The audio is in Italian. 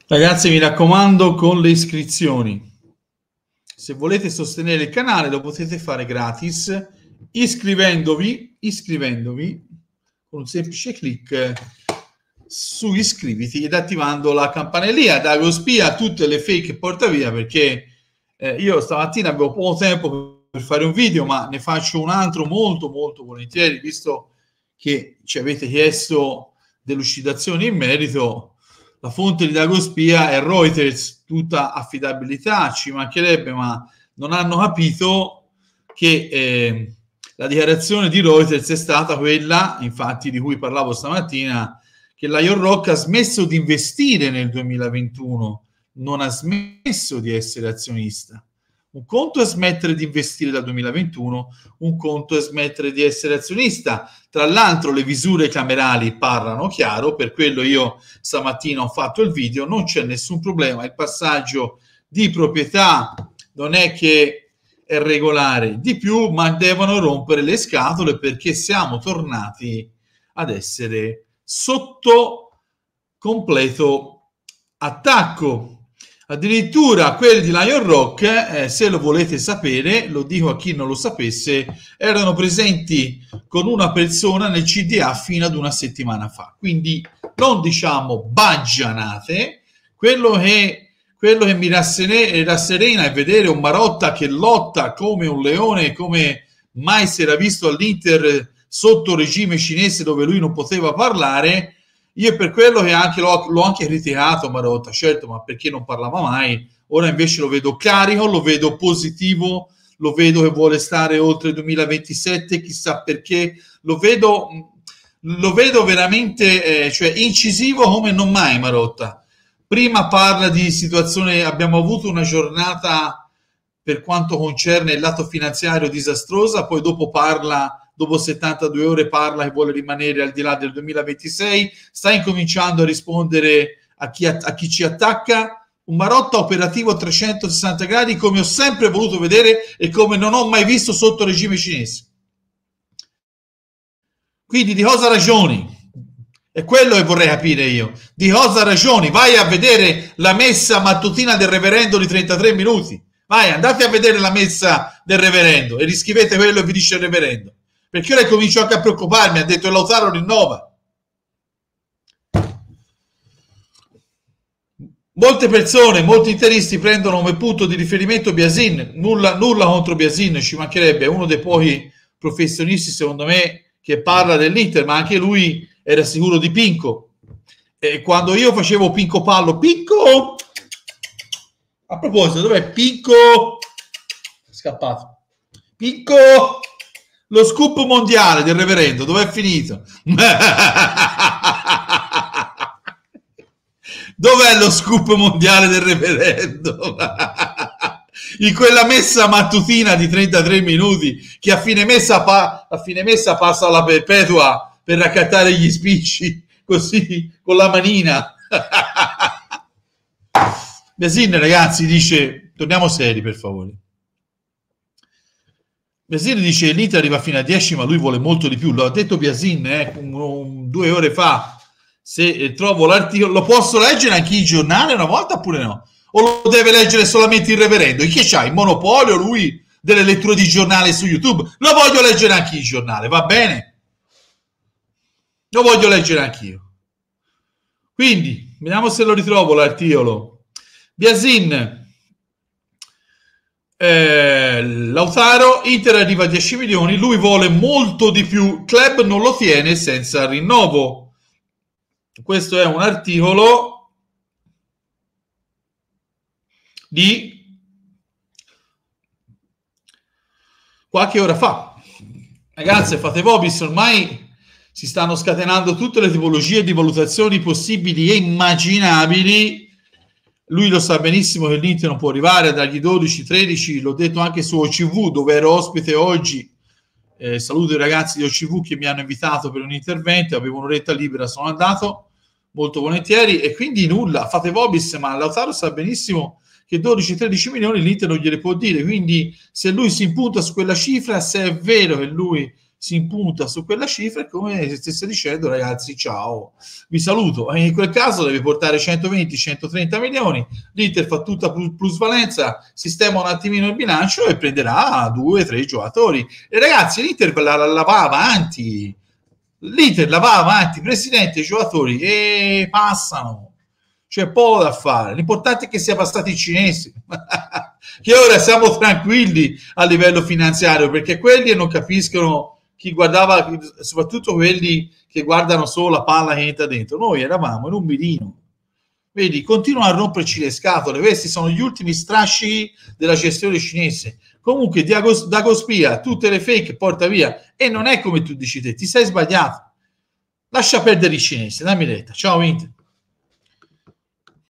Ragazzi, mi raccomando, con le iscrizioni. Se volete sostenere il canale lo potete fare gratis iscrivendovi con un semplice clic su iscriviti ed attivando la campanellina. Dago spia a tutte le fake che porta via, perché io stamattina avevo poco tempo per fare un video, ma ne faccio un altro molto molto volentieri, visto che ci avete chiesto delucidazioni in merito. La fonte di Dagospia è Reuters, tutta affidabilità, ci mancherebbe, ma non hanno capito che la dichiarazione di Reuters è stata quella, infatti, di cui parlavo stamattina, che la Lion Rock ha smesso di investire nel 2021, non ha smesso di essere azionista. Un conto è smettere di investire dal 2021, un conto è smettere di essere azionista. Tra l'altro le visure camerali parlano chiaro, per quello io stamattina ho fatto il video, non c'è nessun problema, il passaggio di proprietà non è che è regolare di più, ma devono rompere le scatole perché siamo tornati ad essere sotto completo attacco. Addirittura quelli di Lion Rock, se lo volete sapere, lo dico a chi non lo sapesse, erano presenti con una persona nel CDA fino ad una settimana fa. Quindi non diciamo baggianate, quello che mi rasserena è vedere un Marotta che lotta come un leone, come mai si era visto all'Inter sotto regime cinese dove lui non poteva parlare. Io è per quello che anche l'ho anche criticato Marotta, certo, ma perché non parlava mai. Ora invece lo vedo carico, lo vedo positivo, lo vedo che vuole stare oltre il 2027, chissà perché, lo vedo veramente cioè incisivo come non mai Marotta. Prima parla di situazione, abbiamo avuto una giornata per quanto concerne il lato finanziario disastrosa, poi dopo 72 ore parla che vuole rimanere al di là del 2026, sta incominciando a rispondere a chi ci attacca. Un Marotta operativo a 360 gradi come ho sempre voluto vedere e come non ho mai visto sotto regime cinese. Quindi di cosa ragioni? È quello che vorrei capire io. Di cosa ragioni? Vai a vedere la messa mattutina del reverendo di 33 minuti. Vai, andate a vedere la messa del reverendo e riscrivete quello che vi dice il reverendo. Perché ora comincio anche a preoccuparmi, ha detto Lautaro rinnova. Molte persone, molti interisti prendono come punto di riferimento Biasin, nulla contro Biasin, ci mancherebbe, è uno dei pochi professionisti secondo me che parla dell'Inter, ma anche lui era sicuro di Pinco. E quando io facevo Pinco Pallo, Pinco, a proposito, dov'è Pinco? Scappato. Pinco, lo scoop mondiale del reverendo, dov'è finito? Dov'è lo scoop mondiale del reverendo? In quella messa mattutina di 33 minuti che a fine messa passa alla perpetua per raccattare gli spicci così con la manina. Biasin, ragazzi, dice torniamo seri per favore. Biasin dice l'Inter arriva fino a 10 ma lui vuole molto di più, lo ha detto Biasin 2 ore fa. Se trovo l'articolo, lo posso leggere anche il giornale una volta oppure no? O lo deve leggere solamente il reverendo? E che c'ha? Il monopolio lui delle letture di giornale su YouTube? Lo voglio leggere anche il giornale, va bene? Lo voglio leggere anch'io. Quindi, vediamo se lo ritrovo l'articolo. Biasin, Lautaro, Inter arriva a 10 milioni, lui vuole molto di più, club non lo tiene senza rinnovo. Questo è un articolo di qualche ora fa. Ragazzi, fate Vobis, ormai si stanno scatenando tutte le tipologie di valutazioni possibili e immaginabili. Lui lo sa benissimo che l'Inter non può arrivare a dargli 12-13, l'ho detto anche su OCV dove ero ospite oggi. Saluto i ragazzi di OCV che mi hanno invitato per un intervento, avevo un'oretta libera, sono andato molto volentieri e quindi nulla, fate Vobis, ma Lautaro sa benissimo che 12-13 milioni l'Inter non gliele può dire, quindi se lui si impunta su quella cifra, se è vero che lui si impunta su quella cifra, è come se stesse dicendo ragazzi ciao, vi saluto, e in quel caso deve portare 120-130 milioni, l'Inter fa tutta plusvalenza, sistema un attimino il bilancio e prenderà 2-3 giocatori. E ragazzi, l'Inter la va avanti, presidente e giocatori e passano, c'è poco da fare, l'importante è che sia passati i cinesi che ora siamo tranquilli a livello finanziario, perché quelli non capiscono, chi guardava, soprattutto quelli che guardano solo la palla che entra dentro, noi eravamo in un mirino, vedi, continuano a romperci le scatole, questi sono gli ultimi strascichi della gestione cinese. Comunque Dagospia tutte le fake porta via, e non è come tu dici te, ti sei sbagliato, lascia perdere i cinesi, dammi retta, ciao Inter.